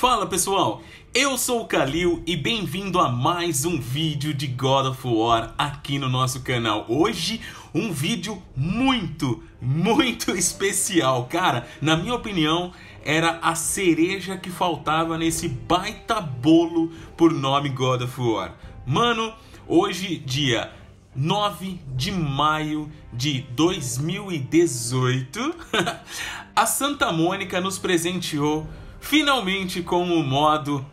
Fala pessoal, eu sou o Kalil e bem-vindo a mais um vídeo de God of War aqui no nosso canal. Hoje um vídeo muito especial, cara, na minha opinião era a cereja que faltava nesse baita bolo por nome God of War. Mano, hoje dia 9 de maio de 2018, a Santa Mônica nos presenteou finalmente com o modo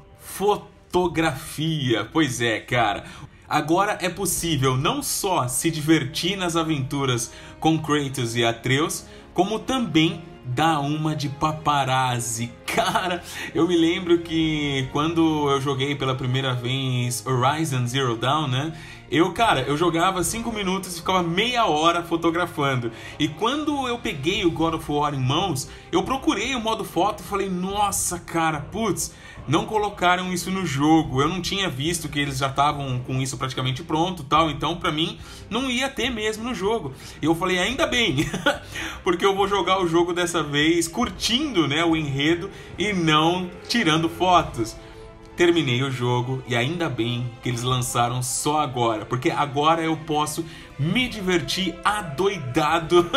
fotografia. Pois é, cara, agora é possível não só se divertir nas aventuras com Kratos e Atreus, como também dar uma de paparazzi. Cara, eu me lembro que quando eu joguei pela primeira vez Horizon Zero Dawn, né? Eu jogava 5 minutos e ficava meia hora fotografando. E quando eu peguei o God of War em mãos, eu procurei o modo foto e falei, nossa, cara, putz, não colocaram isso no jogo. Eu não tinha visto que eles já estavam com isso praticamente pronto, tal. Então, pra mim, não ia ter mesmo no jogo. E eu falei, ainda bem, porque eu vou jogar o jogo dessa vez curtindo, né, o enredo e não tirando fotos. Terminei o jogo e ainda bem que eles lançaram só agora, porque agora eu posso me divertir adoidado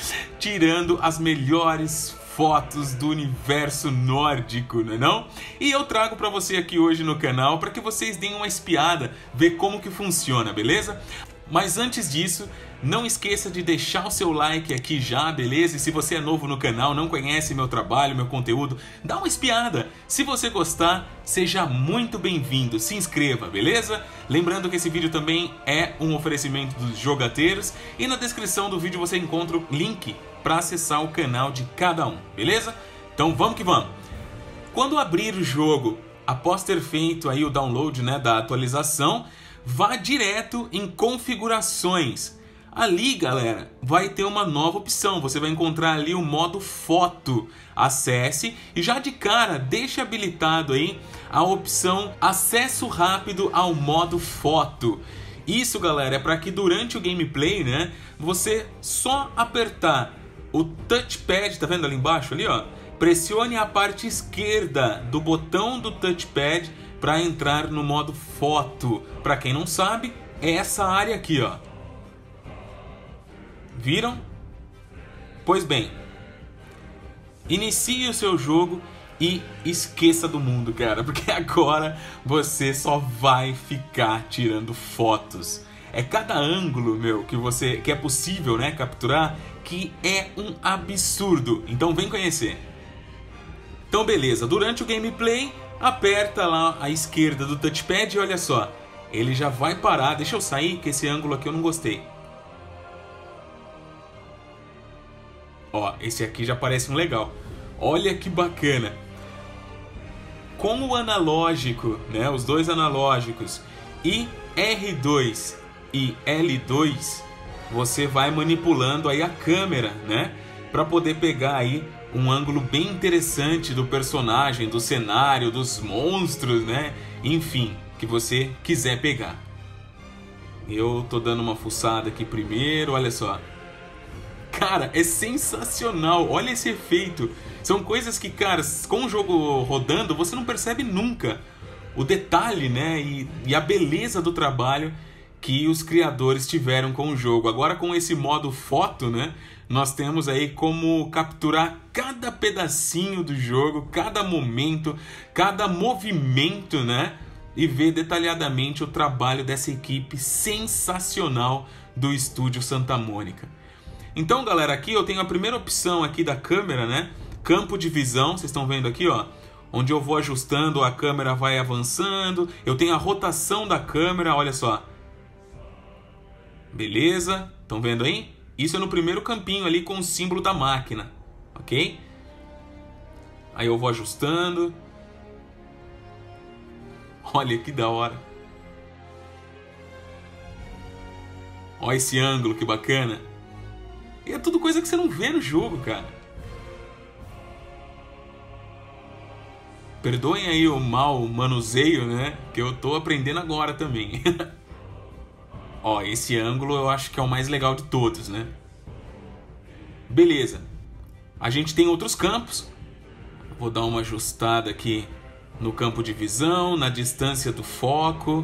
tirando as melhores fotos do universo nórdico, não é não? E eu trago pra você aqui hoje no canal para que vocês deem uma espiada, ver como que funciona, beleza? Mas antes disso, não esqueça de deixar o seu like aqui já, beleza? E se você é novo no canal, não conhece meu trabalho, meu conteúdo, dá uma espiada. Se você gostar, seja muito bem-vindo. Se inscreva, beleza? Lembrando que esse vídeo também é um oferecimento dos jogateiros e na descrição do vídeo você encontra o link para acessar o canal de cada um, beleza? Então vamos que vamos! Quando abrir o jogo, após ter feito aí o download, né, da atualização, vá direto em configurações. Ali, galera, vai ter uma nova opção. Você vai encontrar ali o modo foto. Acesse e já de cara deixe habilitado aí a opção acesso rápido ao modo foto. Isso, galera, é para que durante o gameplay, né, você só apertar o touchpad, tá vendo ali embaixo ali, ó? Pressione a parte esquerda do botão do touchpad para entrar no modo foto. Para quem não sabe, é essa área aqui, ó. Viram? Pois bem, inicie o seu jogo e esqueça do mundo, cara, porque agora você só vai ficar tirando fotos. É cada ângulo, meu, que é possível, né, capturar, que é um absurdo. Então vem conhecer. Então beleza, durante o gameplay, aperta lá à esquerda do touchpad e olha só, ele já vai parar. Deixa eu sair, que esse ângulo aqui eu não gostei. Ó, esse aqui já parece um legal. Olha que bacana. Com o analógico, né, os dois analógicos, e R2 e L2, você vai manipulando aí a câmera, né, para poder pegar aí um ângulo bem interessante do personagem, do cenário, dos monstros, né? Enfim, que você quiser pegar. Eu tô dando uma fuçada aqui primeiro, olha só. Cara, é sensacional, olha esse efeito. São coisas que, cara, com o jogo rodando, você não percebe nunca. O detalhe, né, e a beleza do trabalho que os criadores tiveram com o jogo. Agora com esse modo foto, né, nós temos aí como capturar cada pedacinho do jogo, cada momento, cada movimento, né, e ver detalhadamente o trabalho dessa equipe sensacional do estúdio Santa Mônica. Então, galera, aqui eu tenho a primeira opção aqui da câmera, né, campo de visão, vocês estão vendo aqui, ó, onde eu vou ajustando, a câmera vai avançando, eu tenho a rotação da câmera, olha só. Beleza, estão vendo aí? Isso é no primeiro campinho ali com o símbolo da máquina, ok? Aí eu vou ajustando. Olha que da hora. Olha esse ângulo, que bacana. E é tudo coisa que você não vê no jogo, cara. Perdoem aí o mau manuseio, né? Que eu tô aprendendo agora também. Ó, esse ângulo eu acho que é o mais legal de todos, né? Beleza. A gente tem outros campos. Vou dar uma ajustada aqui no campo de visão, na distância do foco.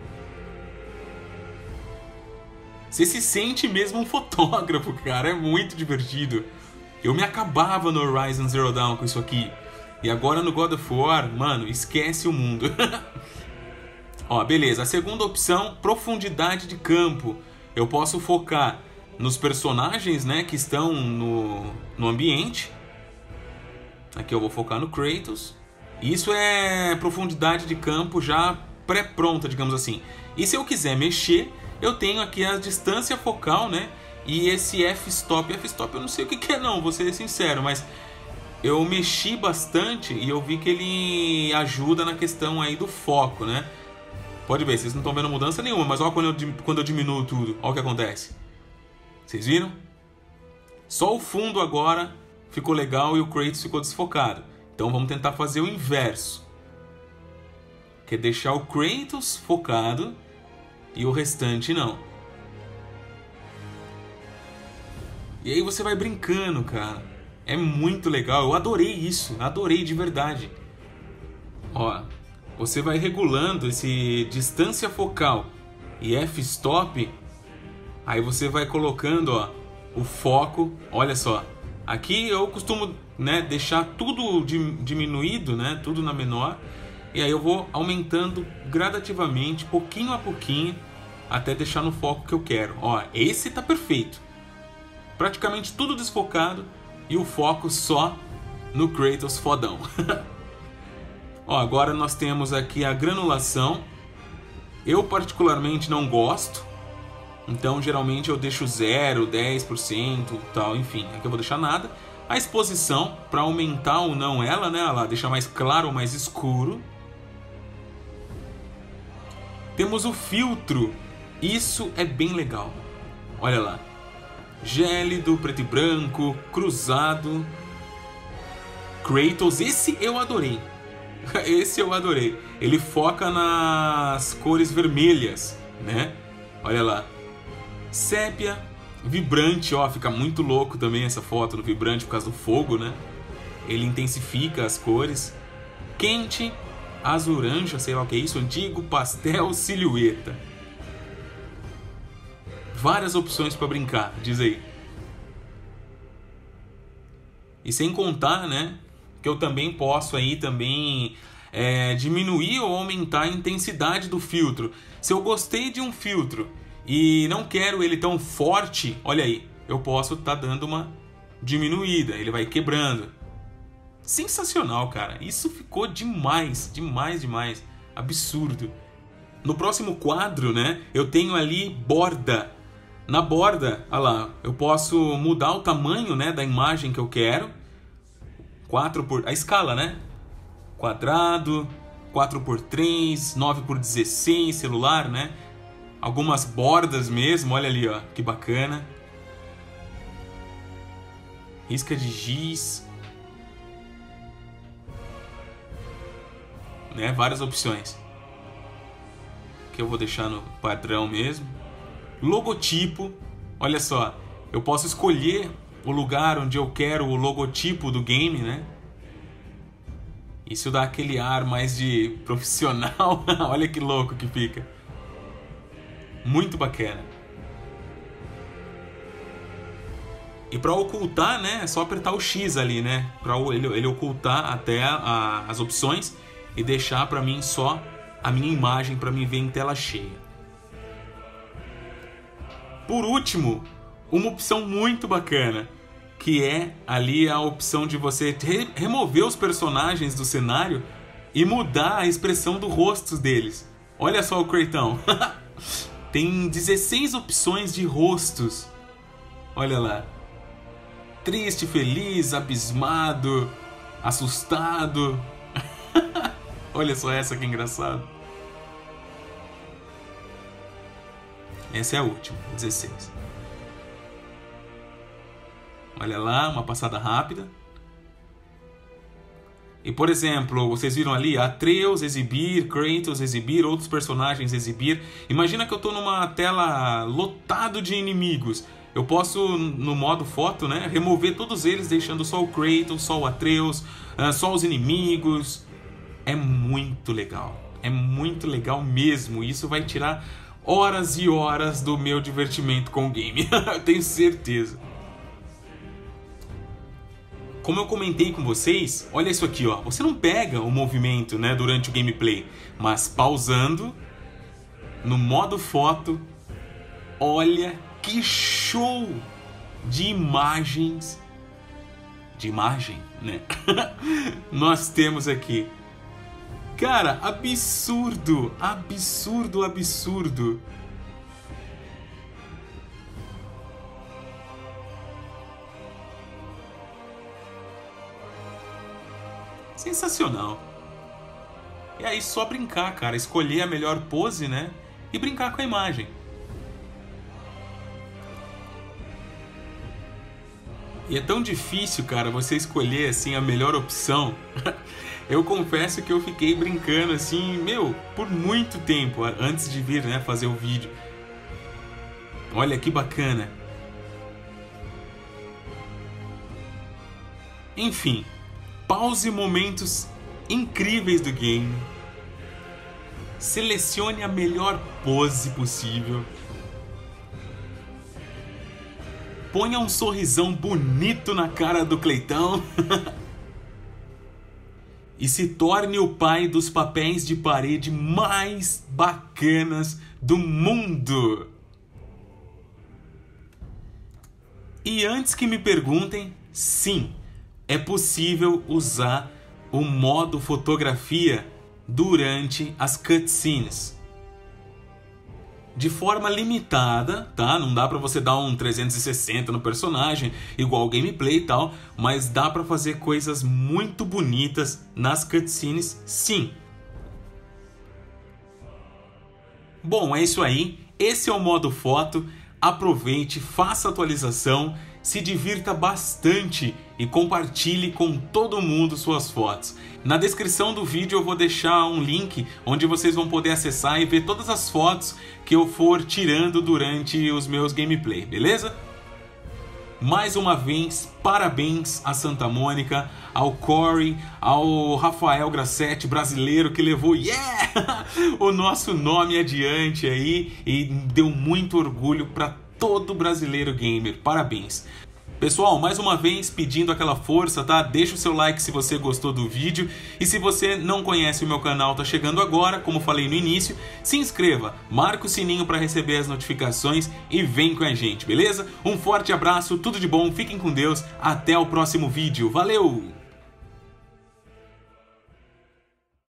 Você se sente mesmo um fotógrafo, cara. É muito divertido. Eu me acabava no Horizon Zero Dawn com isso aqui. E agora no God of War, mano, esquece o mundo. Ó, beleza. A segunda opção, profundidade de campo. Eu posso focar nos personagens, né, que estão no ambiente. Aqui eu vou focar no Kratos. Isso é profundidade de campo já pré-pronta, digamos assim. E se eu quiser mexer, eu tenho aqui a distância focal, né? E esse f-stop. F-stop eu não sei o que é não, vou ser sincero, mas eu mexi bastante e eu vi que ele ajuda na questão aí do foco, né? Pode ver, vocês não estão vendo mudança nenhuma, mas olha quando eu diminuo tudo, olha o que acontece. Vocês viram? Só o fundo agora ficou legal e o Kratos ficou desfocado. Então vamos tentar fazer o inverso. Que é deixar o Kratos focado e o restante não. E aí você vai brincando, cara. É muito legal, eu adorei isso, adorei de verdade. Ó, você vai regulando esse distância focal e f-stop. Aí você vai colocando, ó, o foco. Olha só, aqui eu costumo, né, deixar tudo diminuído, né, tudo na menor. E aí eu vou aumentando gradativamente, pouquinho a pouquinho, até deixar no foco que eu quero. Ó, esse tá perfeito. Praticamente tudo desfocado e o foco só no Kratos fodão. Ó, agora nós temos aqui a granulação. Eu particularmente não gosto. Então geralmente eu deixo 0, 10%, tal, enfim. Aqui eu vou deixar nada. A exposição, para aumentar ou não ela, né? Ela deixa mais claro ou mais escuro. Temos o filtro. Isso é bem legal. Olha lá. Gélido, preto e branco, cruzado. Kratos, esse eu adorei. Esse eu adorei. Ele foca nas cores vermelhas, né? Olha lá. Sépia, vibrante, ó, fica muito louco também essa foto do vibrante por causa do fogo, né? Ele intensifica as cores. Quente, azuranja, sei lá o que é isso, antigo, pastel, silhueta. Várias opções para brincar, diz aí. E sem contar, né, que eu também posso aí também diminuir ou aumentar a intensidade do filtro. Se eu gostei de um filtro e não quero ele tão forte, olha aí, eu posso estar dando uma diminuída, ele vai quebrando. Sensacional, cara. Isso ficou demais, demais, demais. Absurdo. No próximo quadro, né, eu tenho ali borda. Na borda, olha lá, eu posso mudar o tamanho, né, da imagem que eu quero. A escala, né? Quadrado, 4x3, 9x16, celular, né? Algumas bordas mesmo, olha ali, ó, que bacana. Risca de giz. Né? Várias opções. Que eu vou deixar no padrão mesmo. Logotipo, olha só, eu posso escolher o lugar onde eu quero o logotipo do game, né? Isso dá aquele ar mais de profissional. Olha que louco que fica. Muito bacana. E para ocultar, né, é só apertar o X ali, né? Para ele ocultar até as opções e deixar para mim só a minha imagem para mim ver em tela cheia. Por último, uma opção muito bacana, que é ali a opção de você remover os personagens do cenário e mudar a expressão do rosto deles. Olha só o Kratão. Tem 16 opções de rostos. Olha lá. Triste, feliz, abismado, assustado. Olha só essa que engraçado. Essa é a última, 16. Olha lá, uma passada rápida. E por exemplo, vocês viram ali Atreus exibir, Kratos exibir, outros personagens exibir. Imagina que eu estou numa tela lotado de inimigos. Eu posso, no modo foto, né, remover todos eles, deixando só o Kratos, só o Atreus, só os inimigos. é muito legal mesmo. Isso vai tirar horas e horas do meu divertimento com o game, eu tenho certeza. Como eu comentei com vocês, olha isso aqui, ó. Você não pega o movimento, né, durante o gameplay, mas pausando no modo foto, olha que show de imagens, de imagem, né? Nós temos aqui. Cara, absurdo, absurdo, absurdo. Sensacional. E aí só brincar, cara, escolher a melhor pose, né? E brincar com a imagem. E é tão difícil, cara, você escolher assim a melhor opção. Eu confesso que eu fiquei brincando assim, por muito tempo antes de vir, né, fazer o vídeo. Olha que bacana. Enfim, pause momentos incríveis do game. Selecione a melhor pose possível. Ponha um sorrisão bonito na cara do Cleitão. E se torne o pai dos papéis de parede mais bacanas do mundo. E antes que me perguntem, sim, é possível usar o modo fotografia durante as cutscenes. De forma limitada, tá? Não dá pra você dar um 360 no personagem, igual o gameplay e tal, mas dá pra fazer coisas muito bonitas nas cutscenes, sim. Bom, é isso aí. Esse é o modo foto. Aproveite, faça a atualização, se divirta bastante e compartilhe com todo mundo suas fotos. Na descrição do vídeo eu vou deixar um link onde vocês vão poder acessar e ver todas as fotos que eu for tirando durante os meus gameplay, beleza? Mais uma vez, parabéns a Santa Mônica, ao Corey, ao Rafael Grassetti, brasileiro, que levou o nosso nome adiante aí e deu muito orgulho para todo brasileiro gamer. Parabéns! Pessoal, mais uma vez pedindo aquela força, tá? Deixa o seu like se você gostou do vídeo. E se você não conhece o meu canal, tá chegando agora, como falei no início, se inscreva, marca o sininho para receber as notificações e vem com a gente, beleza? Um forte abraço, tudo de bom, fiquem com Deus, até o próximo vídeo. Valeu!